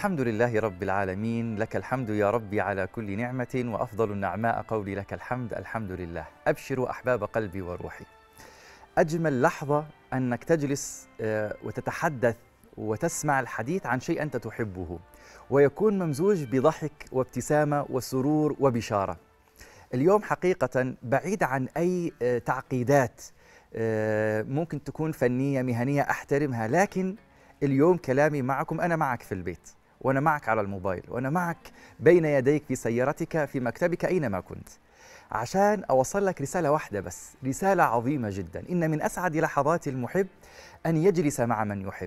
الحمد لله رب العالمين، لك الحمد يا ربي على كل نعمة، وأفضل النعماء قولي لك الحمد. الحمد لله. أبشروا أحباب قلبي وروحي، أجمل لحظة أنك تجلس وتتحدث وتسمع الحديث عن شيء أنت تحبه، ويكون ممزوج بضحك وابتسامة وسرور وبشارة. اليوم حقيقة بعيد عن أي تعقيدات ممكن تكون فنية مهنية أحترمها، لكن اليوم كلامي معكم، أنا معك في البيت، وأنا معك على الموبايل، وأنا معك بين يديك في سيارتك، في مكتبك، أينما كنت، عشان أوصل لك رسالة واحدة بس، رسالة عظيمة جدا. إن من أسعد لحظات المحب أن يجلس مع من يحب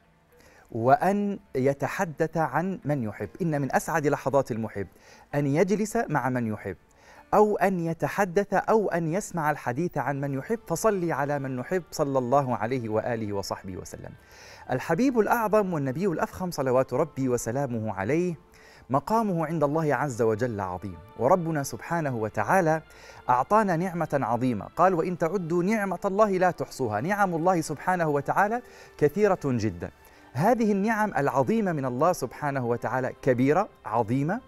وأن يتحدث عن من يحب. إن من أسعد لحظات المحب أن يجلس مع من يحب، أو أن يتحدث أو أن يسمع الحديث عن من يحب. فصلي على من نحب صلى الله عليه وآله وصحبه وسلم. الحبيب الأعظم والنبي الأفخم صلوات ربي وسلامه عليه مقامه عند الله عز وجل عظيم، وربنا سبحانه وتعالى أعطانا نعمة عظيمة. قال: وإن تعدوا نعمة الله لا تحصوها. نعم الله سبحانه وتعالى كثيرة جدا. هذه النعم العظيمة من الله سبحانه وتعالى كبيرة عظيمة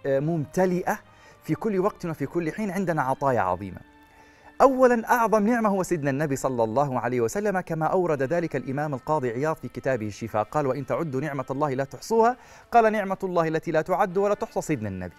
ممتلئة في كل وقت وفي كل حين. عندنا عطايا عظيمة. أولا أعظم نعمة هو سيدنا النبي صلى الله عليه وسلم، كما أورد ذلك الإمام القاضي عياض في كتابه الشفاء. قال: وإن تعدوا نعمة الله لا تحصوها. قال: نعمة الله التي لا تعد ولا تحصى سيدنا النبي.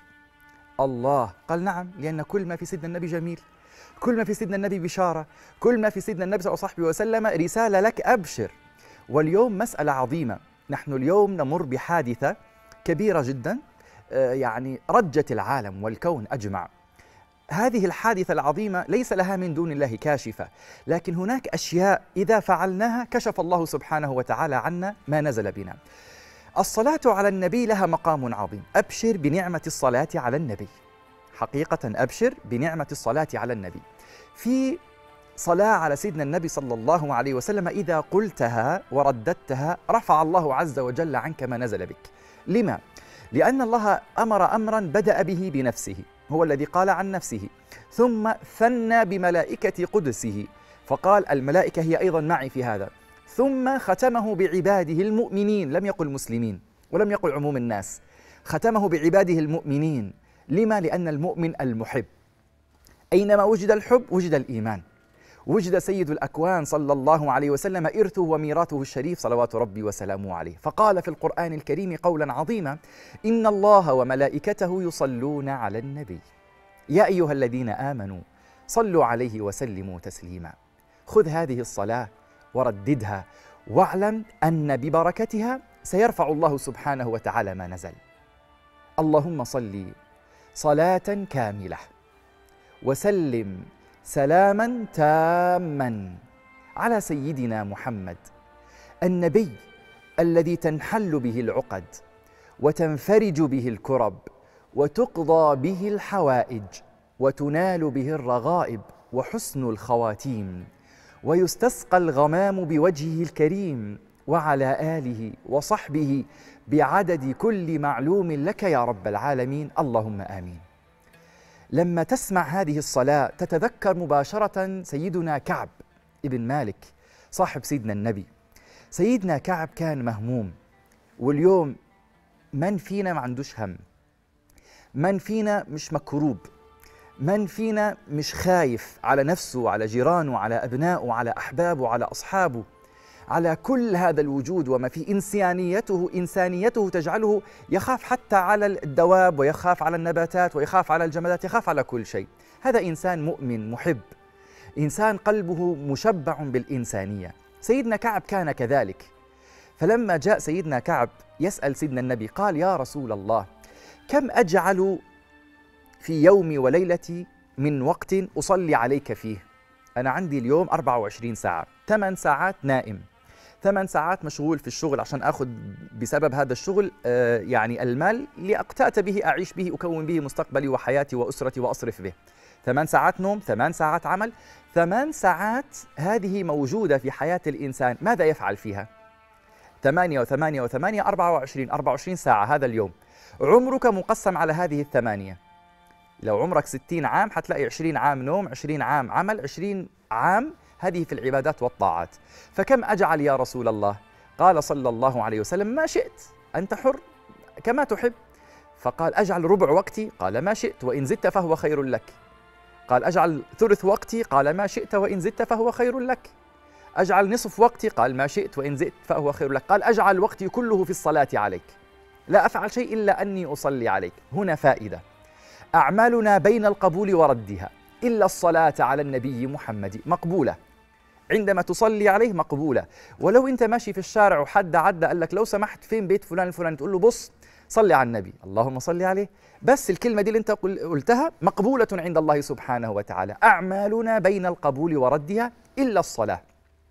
الله قال: نعم، لأن كل ما في سيدنا النبي جميل، كل ما في سيدنا النبي بشارة، كل ما في سيدنا النبي صلى الله عليه وسلم رسالة لك، أبشر. واليوم مسألة عظيمة. نحن اليوم نمر بحادثة كبيرة جدا، يعني رجت العالم والكون أجمع. هذه الحادثة العظيمة ليس لها من دون الله كاشفة، لكن هناك أشياء إذا فعلناها كشف الله سبحانه وتعالى عنا ما نزل بنا. الصلاة على النبي لها مقام عظيم. أبشر بنعمة الصلاة على النبي. حقيقة أبشر بنعمة الصلاة على النبي. في صلاة على سيدنا النبي صلى الله عليه وسلم إذا قلتها ورددتها رفع الله عز وجل عنك ما نزل بك. لما؟ لأن الله أمر أمرا بدأ به بنفسه، هو الذي قال عن نفسه، ثم ثنى بملائكة قدسه فقال: الملائكة هي أيضا معي في هذا، ثم ختمه بعباده المؤمنين، لم يقل مسلمين ولم يقل عموم الناس، ختمه بعباده المؤمنين. لما؟ لأن المؤمن المحب، أينما وجد الحب وجد الإيمان، وجد سيد الأكوان صلى الله عليه وسلم إرثه وميراثه الشريف صلوات ربي وسلامه عليه. فقال في القرآن الكريم قولا عظيما: إن الله وملائكته يصلون على النبي يا أيها الذين آمنوا صلوا عليه وسلموا تسليما. خذ هذه الصلاة ورددها، واعلم أن ببركتها سيرفع الله سبحانه وتعالى ما نزل. اللهم صل صلاة كاملة وسلم سلاما تاما على سيدنا محمد النبي الذي تنحل به العقد وتنفرج به الكرب وتقضى به الحوائج وتنال به الرغائب وحسن الخواتيم ويستسقى الغمام بوجهه الكريم، وعلى آله وصحبه بعدد كل معلوم لك يا رب العالمين. اللهم آمين. لما تسمع هذه الصلاة تتذكر مباشرة سيدنا كعب ابن مالك صاحب سيدنا النبي. سيدنا كعب كان مهموم، واليوم من فينا ما عندوش هم؟ من فينا مش مكروب؟ من فينا مش خايف على نفسه وعلى جيرانه وعلى أبنائه وعلى أحبابه وعلى أصحابه، على كل هذا الوجود وما في إنسانيته تجعله يخاف حتى على الدواب، ويخاف على النباتات، ويخاف على الجمادات، يخاف على كل شيء. هذا إنسان مؤمن محب، إنسان قلبه مشبع بالإنسانية. سيدنا كعب كان كذلك. فلما جاء سيدنا كعب يسأل سيدنا النبي قال: يا رسول الله، كم أجعل في يومي وليلتي من وقت أصلي عليك فيه؟ أنا عندي اليوم 24 ساعة، 8 ساعات نائم، 8 ساعات مشغول في الشغل عشان أخذ بسبب هذا الشغل يعني المال لأقتات به، أعيش به، أكون به مستقبلي وحياتي وأسرتي وأصرف به. 8 ساعات نوم، 8 ساعات عمل، 8 ساعات هذه موجودة في حياة الإنسان. ماذا يفعل فيها؟ 8 و8 و8 24 ساعة هذا اليوم. عمرك مقسم على هذه ال8. لو عمرك 60 عام حتلاقي 20 عام نوم، 20 عام عمل، 20 عام هذه في العبادات والطاعات. فكم أجعل يا رسول الله؟ قال صلى الله عليه وسلم: ما شئت، أنت حر، كما تحب. فقال أجعل ربع وقتي؟ قال ما شئت وإن زدت فهو خير لك. قال أجعل ثلث وقتي؟ قال ما شئت وإن زدت فهو خير لك. أجعل نصف وقتي؟ قال ما شئت وإن زدت فهو خير لك. قال أجعل وقتي كله في الصلاة عليك، لا أفعل شيء إلا أني أصلي عليك. هنا فائدة: أعمالنا بين القبول وردها إلا الصلاة على النبي محمد مقبولة. عندما تصلي عليه مقبولة. ولو أنت ماشي في الشارع وحد عدى قال لك لو سمحت فين بيت فلان الفلاني، تقول له بص صلي على النبي، اللهم صلي عليه، بس الكلمة دي اللي أنت قلتها مقبولة عند الله سبحانه وتعالى. أعمالنا بين القبول وردها إلا الصلاة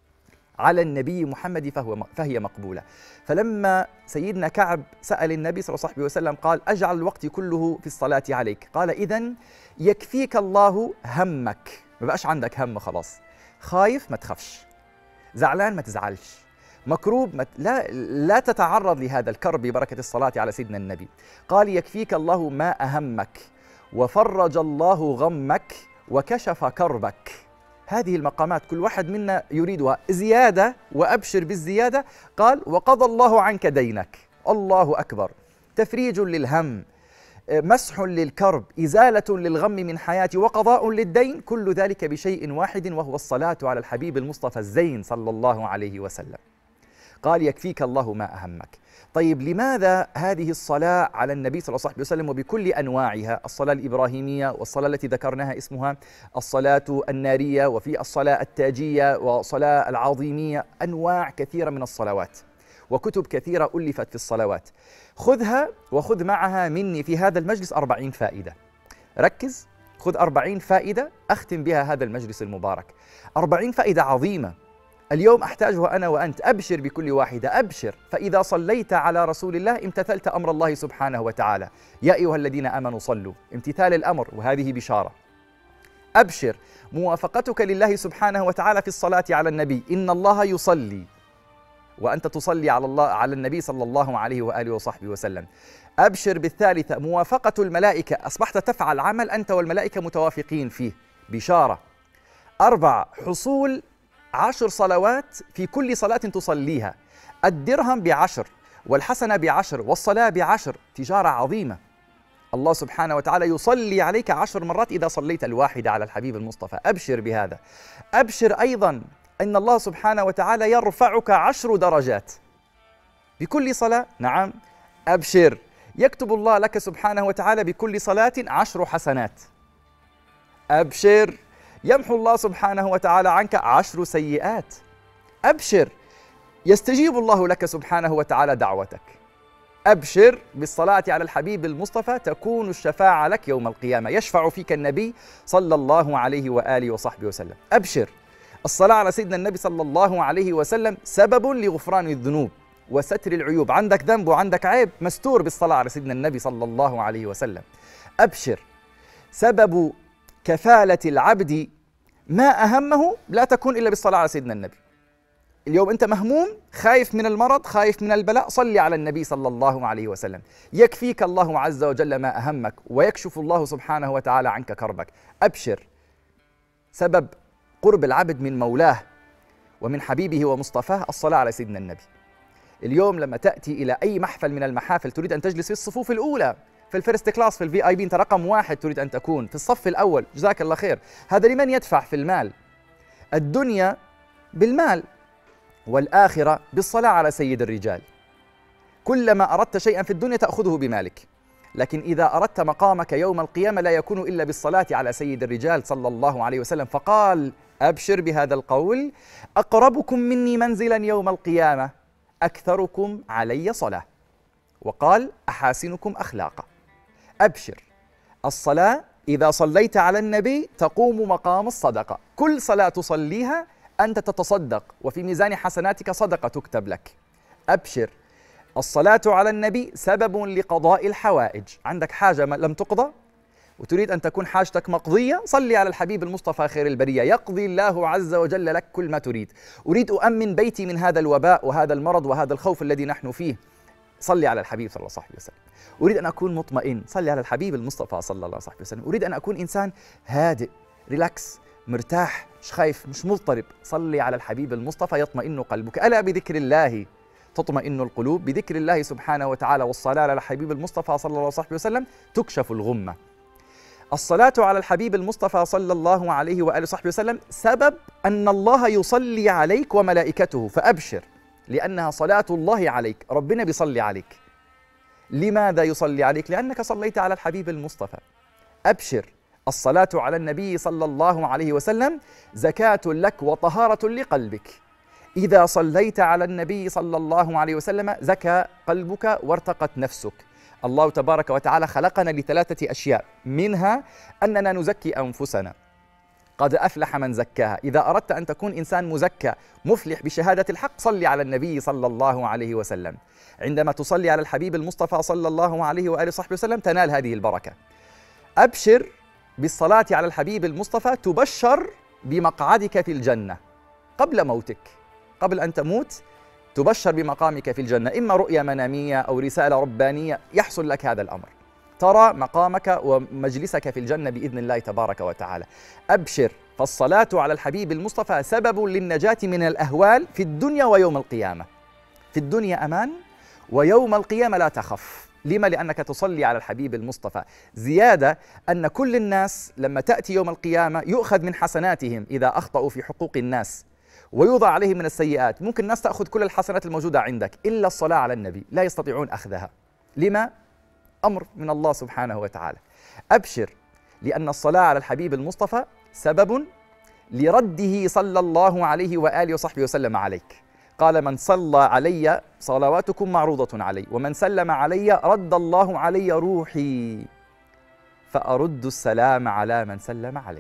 على النبي محمد فهي مقبولة. فلما سيدنا كعب سأل النبي صلى الله عليه وسلم قال أجعل وقتي كله في الصلاة عليك، قال إذن يكفيك الله همك، ما بقاش عندك هم خلاص. خايف ما تخافش، زعلان ما تزعلش، مكروب لا تتعرض لهذا الكرب ببركة الصلاة على سيدنا النبي. قال يكفيك الله ما أهمك وفرج الله غمك وكشف كربك. هذه المقامات كل واحد منا يريدها زيادة، وأبشر بالزيادة. قال وقضى الله عنك دينك، الله أكبر، تفريج للهم، مسح للكرب، إزالة للغم من حياتي، وقضاء للدين، كل ذلك بشيء واحد وهو الصلاة على الحبيب المصطفى الزين صلى الله عليه وسلم. قال يكفيك الله ما أهمك. طيب لماذا هذه الصلاة على النبي صلى الله عليه وسلم وبكل أنواعها؟ الصلاة الإبراهيمية، والصلاة التي ذكرناها اسمها الصلاة النارية، وفي الصلاة التاجية والصلاة العظيمية، أنواع كثيرة من الصلوات وكتب كثيرة ألفت في الصلوات. خذها وخذ معها مني في هذا المجلس 40 فائدة. ركز، خذ 40 فائدة أختم بها هذا المجلس المبارك. 40 فائدة عظيمة اليوم أحتاجها أنا وأنت. أبشر بكل واحدة، أبشر، فإذا صليت على رسول الله امتثلت أمر الله سبحانه وتعالى. يا أيها الذين آمنوا صلوا، امتثال الأمر، وهذه بشارة. أبشر، موافقتك لله سبحانه وتعالى في الصلاة على النبي، إن الله يصلي وأنت تصلي على النبي صلى الله عليه وآله وصحبه وسلم. أبشر بالثالثة، موافقة الملائكة، أصبحت تفعل عمل أنت والملائكة متوافقين فيه، بشارة. 4، حصول 10 صلوات في كل صلاة تصليها، الدرهم ب10 والحسنة ب10 والصلاة ب10، تجارة عظيمة. الله سبحانه وتعالى يصلي عليك 10 مرات إذا صليت الواحدة على الحبيب المصطفى. أبشر بهذا. أبشر أيضا أن الله سبحانه وتعالى يرفعك 10 درجات بكل صلاة. نعم، أبشر، يكتب الله لك سبحانه وتعالى بكل صلاة 10 حسنات. أبشر، يمحو الله سبحانه وتعالى عنك 10 سيئات. أبشر، يستجيب الله لك سبحانه وتعالى دعوتك. أبشر بالصلاة على الحبيب المصطفى تكون الشفاعة لك يوم القيامة، يشفع فيك النبي صلى الله عليه وآله وصحبه وسلم. أبشر، الصلاة على سيدنا النبي صلى الله عليه وسلم سبب لغفران الذنوب وستر العيوب. عندك ذنب وعندك عيب مستور بالصلاة على سيدنا النبي صلى الله عليه وسلم. أبشر، سبب كفالة العبد ما أهمه لا تكون إلا بالصلاة على سيدنا النبي. اليوم أنت مهموم، خايف من المرض، خايف من البلاء، صلي على النبي صلى الله عليه وسلم، يكفيك الله عز وجل ما أهمك ويكشف الله سبحانه وتعالى عنك كربك. أبشر، سبب قرب العبد من مولاه ومن حبيبه ومصطفاه الصلاة على سيدنا النبي. اليوم لما تأتي إلى أي محفل من المحافل تريد أن تجلس في الصفوف الأولى، في الفيرست كلاس، في الفي آي بي، أنت رقم 1 تريد أن تكون في الصف الأول، جزاك الله خير. هذا لمن يدفع في المال؟ الدنيا بالمال والآخرة بالصلاة على سيد الرجال. كلما أردت شيئا في الدنيا تأخذه بمالك، لكن إذا أردت مقامك يوم القيامة لا يكون إلا بالصلاة على سيد الرجال صلى الله عليه وسلم. فقال أبشر بهذا القول: أقربكم مني منزلا يوم القيامة أكثركم علي صلاة، وقال أحاسنكم أخلاقا. أبشر، الصلاة إذا صليت على النبي تقوم مقام الصدقة، كل صلاة تصليها أنت تتصدق وفي ميزان حسناتك صدقة تكتب لك. أبشر، الصلاة على النبي سبب لقضاء الحوائج. عندك حاجة لم تقضى وتريد أن تكون حاجتك مقضية، صلي على الحبيب المصطفى خير البرية، يقضي الله عز وجل لك كل ما تريد. أريد أؤمن بيتي من هذا الوباء وهذا المرض وهذا الخوف الذي نحن فيه، صلي على الحبيب صلى الله عليه وسلم. أريد أن أكون مطمئن، صلي على الحبيب المصطفى صلى الله عليه وسلم. أريد أن أكون إنسان هادئ، ريلاكس، مرتاح، مش خايف، مش مضطرب، صلي على الحبيب المصطفى يطمئن قلبك. ألا بذكر الله تطمئن القلوب، بذكر الله سبحانه وتعالى والصلاة على الحبيب المصطفى صلى الله عليه وسلم تكشف الغمة. الصلاة على الحبيب المصطفى صلى الله عليه وآله وصحبه وسلم سبب أن الله يصلي عليك وملائكته، فأبشر، لأنها صلاة الله عليك، ربنا بيصلي عليك. لماذا يصلي عليك؟ لأنك صليت على الحبيب المصطفى. أبشر، الصلاة على النبي صلى الله عليه وسلم زكاة لك وطهارة لقلبك. إذا صليت على النبي صلى الله عليه وسلم زكى قلبك وارتقت نفسك. الله تبارك وتعالى خلقنا لثلاثة أشياء، منها أننا نزكي أنفسنا، قد أفلح من زكاها. إذا أردت أن تكون إنسان مزكى مفلح بشهادة الحق صلي على النبي صلى الله عليه وسلم. عندما تصلي على الحبيب المصطفى صلى الله عليه وآله وصحبه وسلم تنال هذه البركة. أبشر بالصلاة على الحبيب المصطفى تبشر بمقعدك في الجنة قبل موتك، قبل أن تموت تبشر بمقامك في الجنة، إما رؤية منامية أو رسالة ربانية يحصل لك هذا الأمر، ترى مقامك ومجلسك في الجنة بإذن الله تبارك وتعالى. أبشر، فالصلاة على الحبيب المصطفى سبب للنجاة من الأهوال في الدنيا ويوم القيامة. في الدنيا أمان، ويوم القيامة لا تخف. لما؟ لأنك تصلي على الحبيب المصطفى. زيادة أن كل الناس لما تأتي يوم القيامة يؤخذ من حسناتهم إذا أخطأوا في حقوق الناس، ويوضع عليهم من السيئات. ممكن الناس تأخذ كل الحسنات الموجودة عندك إلا الصلاة على النبي، لا يستطيعون أخذها. لما؟ أمر من الله سبحانه وتعالى. أبشر، لأن الصلاة على الحبيب المصطفى سبب لرده صلى الله عليه وآله وصحبه وسلم عليك. قال: من صلى علي صلواتكم معروضة علي، ومن سلم علي رد الله علي روحي فأرد السلام على من سلم علي.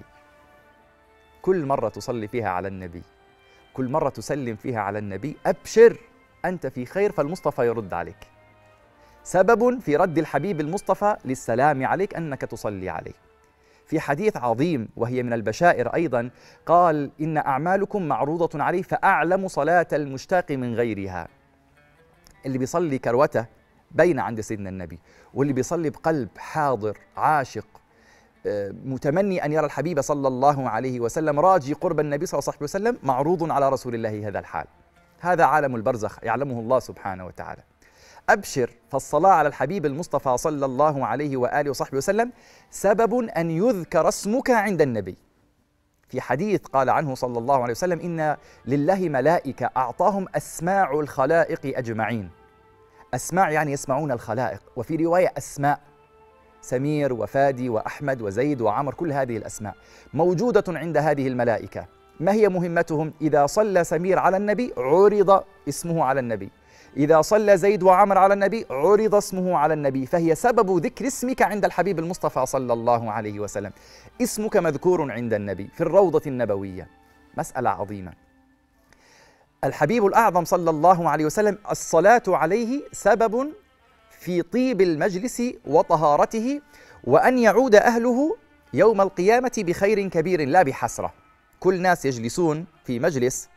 كل مرة تصلي فيها على النبي، كل مرة تسلم فيها على النبي، أبشر أنت في خير، فالمصطفى يرد عليك. سبب في رد الحبيب المصطفى للسلام عليك أنك تصلي عليه. في حديث عظيم وهي من البشائر أيضا قال: إن أعمالكم معروضة عليه فأعلم صلاة المشتاق من غيرها. اللي بيصلي كروته بين عند سيدنا النبي، واللي بيصلي بقلب حاضر عاشق متمني أن يرى الحبيب صلى الله عليه وسلم راجي قرب النبي صلى الله عليه وسلم معروض على رسول الله هذا الحال. هذا عالم البرزخ يعلمه الله سبحانه وتعالى. أبشر، فالصلاة على الحبيب المصطفى صلى الله عليه وآله وصحبه وسلم سبب أن يذكر اسمك عند النبي. في حديث قال عنه صلى الله عليه وسلم: إن لله ملائكة أعطاهم أسماع الخلائق أجمعين. أسماع يعني يسمعون الخلائق، وفي رواية أسماء، سمير وفادي وأحمد وزيد وعمر، كل هذه الأسماء موجودة عند هذه الملائكة. ما هي مهمتهم؟ إذا صلى سمير على النبي عرض اسمه على النبي، إذا صلى زيد وعمر على النبي عرض اسمه على النبي، فهي سبب ذكر اسمك عند الحبيب المصطفى صلى الله عليه وسلم. اسمك مذكور عند النبي في الروضة النبوية، مسألة عظيمة. الحبيب الأعظم صلى الله عليه وسلم الصلاة عليه سبب في طيب المجلس وطهارته، وأن يعود أهله يوم القيامة بخير كبير لا بحسرة. كل ناس يجلسون في مجلس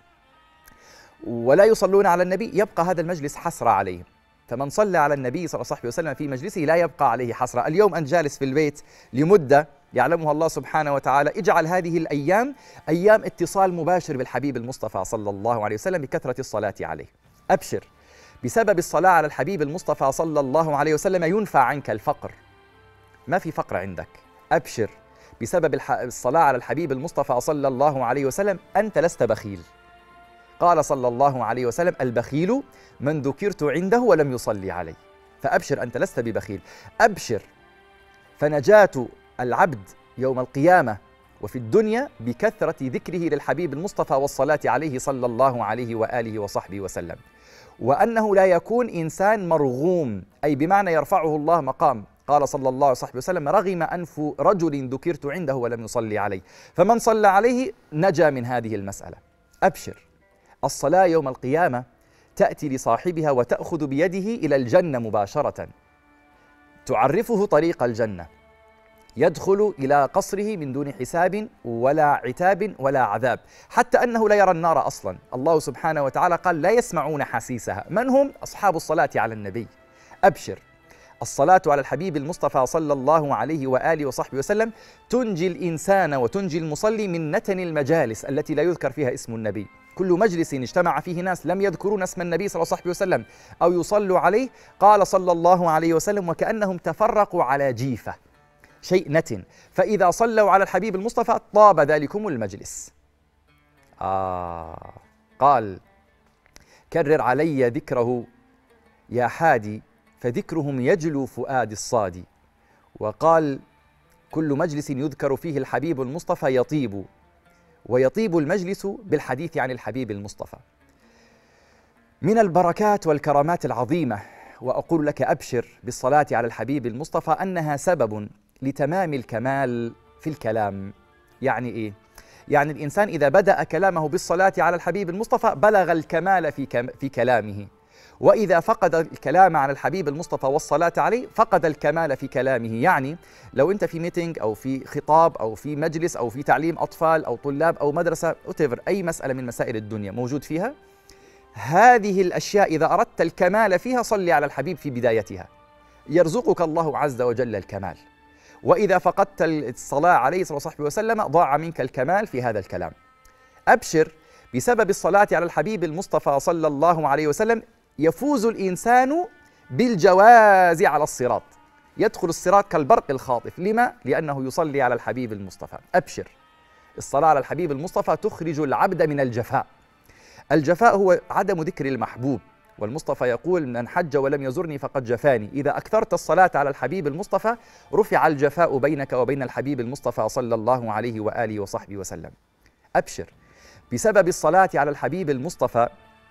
ولا يصلون على النبي يبقى هذا المجلس حسرة عليهم، فمن صلى على النبي صلى الله عليه وسلم في مجلسه لا يبقى عليه حسرة. اليوم أنت جالس في البيت لمدة يعلمها الله سبحانه وتعالى، اجعل هذه الأيام أيام اتصال مباشر بالحبيب المصطفى صلى الله عليه وسلم بكثرة الصلاة عليه. أبشر، بسبب الصلاة على الحبيب المصطفى صلى الله عليه وسلم ينفى عنك الفقر، ما في فقر عندك. أبشر، بسبب الصلاة على الحبيب المصطفى صلى الله عليه وسلم أنت لست بخيل. قال صلى الله عليه وسلم: البخيل من ذكرت عنده ولم يصلي عليه. فأبشر، أنت لست ببخيل. أبشر، فنجاة العبد يوم القيامة وفي الدنيا بكثرة ذكره للحبيب المصطفى والصلاة عليه صلى الله عليه وآله وصحبه وسلم، وأنه لا يكون إنسان مرغوم، أي بمعنى يرفعه الله مقام. قال صلى الله عليه وسلم: رغم أنف رجل ذكرت عنده ولم يصلي عليه، فمن صلى عليه نجا من هذه المسألة. أبشر، الصلاة يوم القيامة تأتي لصاحبها وتأخذ بيده إلى الجنة مباشرة، تعرفه طريق الجنة، يدخل إلى قصره من دون حساب ولا عتاب ولا عذاب، حتى أنه لا يرى النار أصلا. الله سبحانه وتعالى قال: لا يسمعون حسيسها. من هم؟ أصحاب الصلاة على النبي. أبشر، الصلاة على الحبيب المصطفى صلى الله عليه وآله وصحبه وسلم تنجي الإنسان وتنجي المصلي من نتن المجالس التي لا يذكر فيها اسم النبي. كل مجلس اجتمع فيه ناس لم يذكرون اسم النبي صلى الله عليه وسلم أو يصلوا عليه، قال صلى الله عليه وسلم: وكأنهم تفرقوا على جيفة، شيء نتن، فإذا صلوا على الحبيب المصطفى طاب ذلكم المجلس. قال: كرر علي ذكره يا حادي، فذكرهم يجلو فؤاد الصادي. وقال: كل مجلس يذكر فيه الحبيب المصطفى يطيب، ويطيب المجلس بالحديث عن الحبيب المصطفى. من البركات والكرامات العظيمة، وأقول لك أبشر بالصلاة على الحبيب المصطفى، أنها سبب لتمام الكمال في الكلام. يعني إيه؟ يعني الإنسان إذا بدأ كلامه بالصلاة على الحبيب المصطفى بلغ الكمال في كلامه، وإذا فقد الكلام عن الحبيب المصطفى والصلاة عليه فقد الكمال في كلامه. يعني لو أنت في ميتينج أو في خطاب أو في مجلس أو في تعليم أطفال أو طلاب أو مدرسة أي مسألة من مسائل الدنيا موجود فيها، هذه الأشياء إذا أردت الكمال فيها صل على الحبيب في بدايتها، يرزقك الله عز وجل الكمال. وإذا فقدت الصلاة عليه صلى الله عليه وسلم ضاع منك الكمال في هذا الكلام. أبشر بسبب الصلاة على الحبيب المصطفى صلى الله عليه وسلم يفوز الإنسان بالجواز على الصراط، يدخل الصراط كالبرق الخاطف. لما؟ لأنه يصلي على الحبيب المصطفى. أبشر، الصلاة على الحبيب المصطفى تخرج العبد من الجفاء. الجفاء هو عدم ذكر المحبوب، والمصطفى يقول: من حج ولم يزرني فقد جفاني. إذا أكثرت الصلاة على الحبيب المصطفى رفع الجفاء بينك وبين الحبيب المصطفى صلى الله عليه وآله وصحبه وسلم. أبشر، بسبب الصلاة على الحبيب المصطفى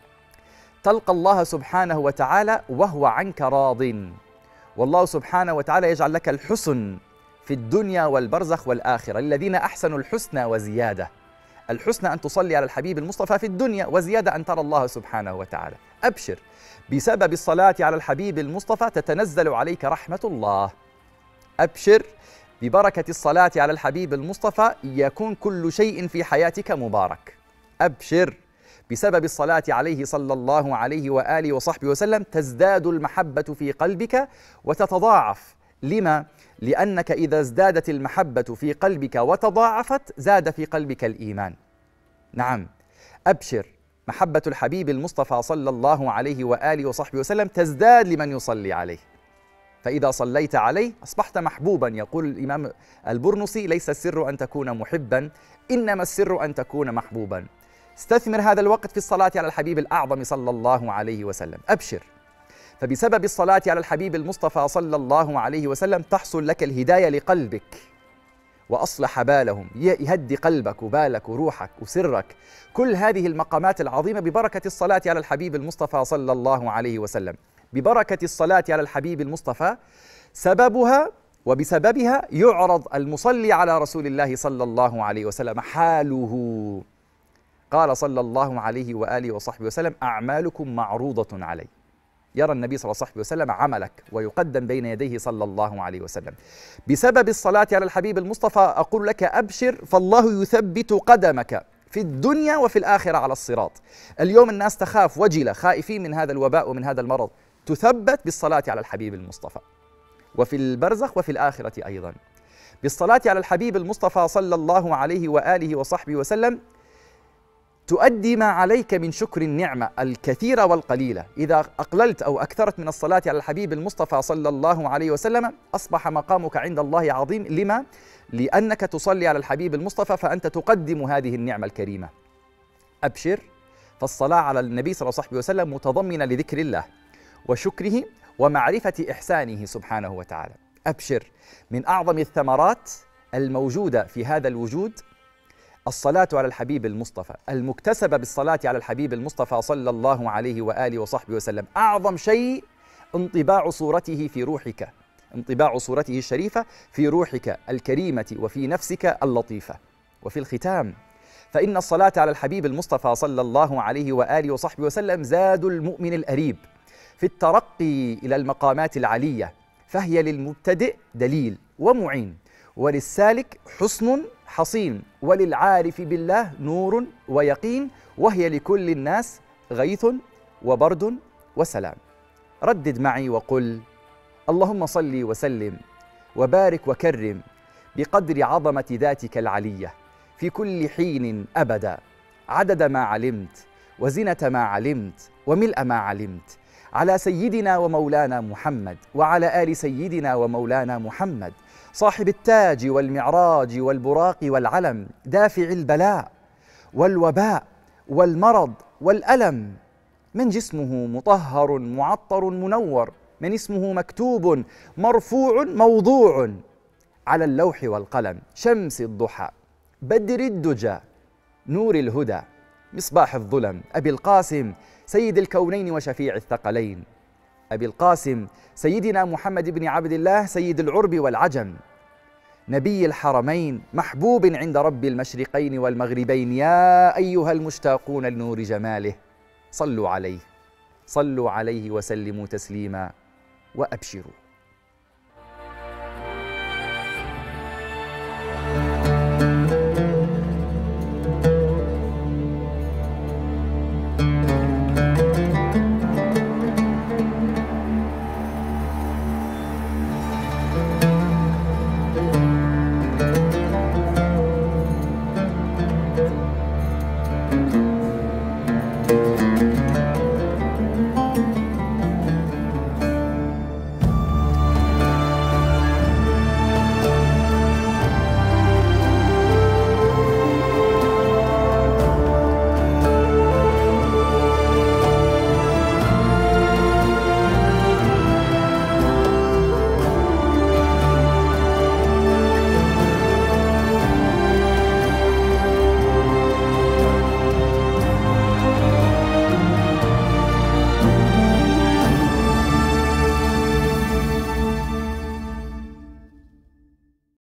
تلقى الله سبحانه وتعالى وهو عنك راض، والله سبحانه وتعالى يجعل لك الحسن في الدنيا والبرزخ والآخرة. الذين أحسنوا الحسنى وزيادة. الحسنى أن تصلي على الحبيب المصطفى في الدنيا، وزيادة أن ترى الله سبحانه وتعالى. أبشر، بسبب الصلاة على الحبيب المصطفى تتنزل عليك رحمة الله. أبشر، ببركة الصلاة على الحبيب المصطفى يكون كل شيء في حياتك مبارك. أبشر، بسبب الصلاة عليه صلى الله عليه وآله وصحبه وسلم تزداد المحبة في قلبك وتتضاعف. لما؟ لأنك إذا ازدادت المحبة في قلبك وتضاعفت زاد في قلبك الإيمان. نعم، أبشر، محبة الحبيب المصطفى صلى الله عليه وآله وصحبه وسلم تزداد لمن يصلي عليه، فإذا صليت عليه أصبحت محبوبا. يقول الإمام البرنسي: ليس السر أن تكون محبا، إنما السر أن تكون محبوبا. استثمر هذا الوقت في الصلاة على الحبيب الأعظم صلى الله عليه وسلم. أبشر، فبسبب الصلاة على الحبيب المصطفى صلى الله عليه وسلم تحصل لك الهداية لقلبك وأصلح بالهم، يهدي قلبك وبالك وروحك وسرك. كل هذه المقامات العظيمة ببركة الصلاة على الحبيب المصطفى صلى الله عليه وسلم. ببركة الصلاة على الحبيب المصطفى سببها وبسببها يعرض المصلي على رسول الله صلى الله عليه وسلم حاله. قال صلى الله عليه وآله وصحبه وسلم: أعمالكم معروضة علي. يرى النبي صلى الله عليه وسلم عملك ويقدم بين يديه صلى الله عليه وسلم. بسبب الصلاة على الحبيب المصطفى أقول لك أبشر، فالله يثبت قدمك في الدنيا وفي الآخرة على الصراط. اليوم الناس تخاف وجلة، خائفين من هذا الوباء ومن هذا المرض، تثبت بالصلاة على الحبيب المصطفى، وفي البرزخ وفي الآخرة أيضا. بالصلاة على الحبيب المصطفى صلى الله عليه وآله وصحبه وسلم تؤدي ما عليك من شكر النعمة الكثيرة والقليلة. إذا أقللت أو أكثرت من الصلاة على الحبيب المصطفى صلى الله عليه وسلم أصبح مقامك عند الله عظيم. لما؟ لأنك تصلي على الحبيب المصطفى فأنت تقدم هذه النعمة الكريمة. أبشر، فالصلاة على النبي صلى الله عليه وسلم متضمنة لذكر الله وشكره ومعرفة إحسانه سبحانه وتعالى. أبشر، من أعظم الثمرات الموجودة في هذا الوجود الصلاة على الحبيب المصطفى، المكتسبة بالصلاة على الحبيب المصطفى صلى الله عليه وآله وصحبه وسلم. أعظم شيء انطباع صورته في روحك، انطباع صورته الشريفة في روحك الكريمة وفي نفسك اللطيفة. وفي الختام، فإن الصلاة على الحبيب المصطفى صلى الله عليه وآله وصحبه وسلم زاد المؤمن الأريب في الترقي إلى المقامات العلية، فهي للمبتدئ دليل ومعين، وللسالك حصن حصين، وللعارف بالله نور ويقين، وهي لكل الناس غيث وبرد وسلام. ردد معي وقل: اللهم صل وسلم وبارك وكرم بقدر عظمة ذاتك العلية في كل حين أبدا عدد ما علمت وزنة ما علمت وملء ما علمت، على سيدنا ومولانا محمد وعلى آل سيدنا ومولانا محمد، صاحب التاج والمعراج والبراق والعلم، دافع البلاء والوباء والمرض والألم، من جسمه مطهر معطر منور، من اسمه مكتوب مرفوع موضوع على اللوح والقلم، شمس الضحى بدر الدجى نور الهدى مصباح الظلم، أبي القاسم سيد الكونين وشفيع الثقلين، أبي القاسم سيدنا محمد بن عبد الله سيد العرب والعجم، نبي الحرمين محبوب عند رب المشرقين والمغربين، يا أيها المشتاقون لنور جماله صلوا عليه وسلموا تسليما وأبشروا.